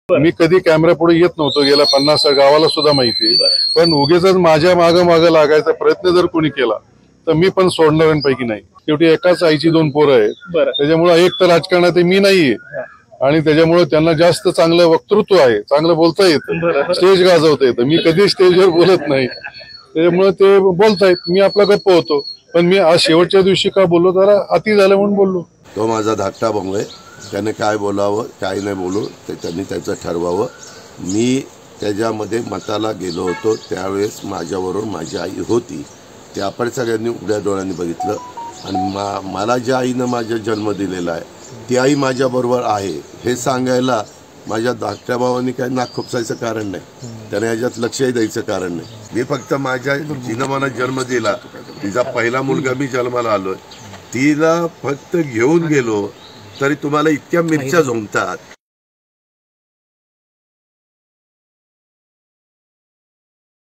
मी कधी कॅमेरा पुढे येत नव्हतो, गेल्या 50 गावाला सुद्धा माहिती, पण उगीच माझ्या मागे लागायचा प्रयत्न जर कोणी केला तर मी पण सोडणाऱ्यांपैकी नाही। शेवटी एकाच आईची 2 पोरं आहेत, त्याच्यामुळे एक तर राजकारणात मी नाहीये आणि त्याच्यामुळे त्यांना जास्त चांगलं वक्तृत्व आहे, चांगलं बोलता येतं, स्टेज गाजवता येतं। मी कधी स्टेजवर बोलत नाही, त्याच्यामुळे ते बोलतायत, मी आपला गप्प होतो। पण मी आज शेवटच्या दिवशी का बोललो, जरा अति झालं म्हणून बोललो। तो माझा धाकटा भाऊ आहे, त्याने काय बोलावं काय नाही बोलू ते त्यांनी त्याचं ठरवावं। मी त्याच्यामध्ये मताला गेलो होतो, त्यावेळेस माझ्याबरोबर माझी आई होती, ते आपण सगळ्यांनी उघड्या डोळ्यांनी बघितलं आणि मला ज्या आईनं माझा जन्म दिलेला आहे ती आई माझ्याबरोबर आहे हे सांगायला माझ्या धाकट्या भावाने काही नाक खुपसायचं कारण नाही, त्याने याच्यात लक्षही द्यायचं कारण नाही। मी फक्त माझ्या जिनं मला जन्म दिला, तिचा पहिला मुलगा मी जन्माला आलोय, तिला फक्त घेऊन गेलो तरी तुम्हाला इतक्या मिरच्या झोंबतात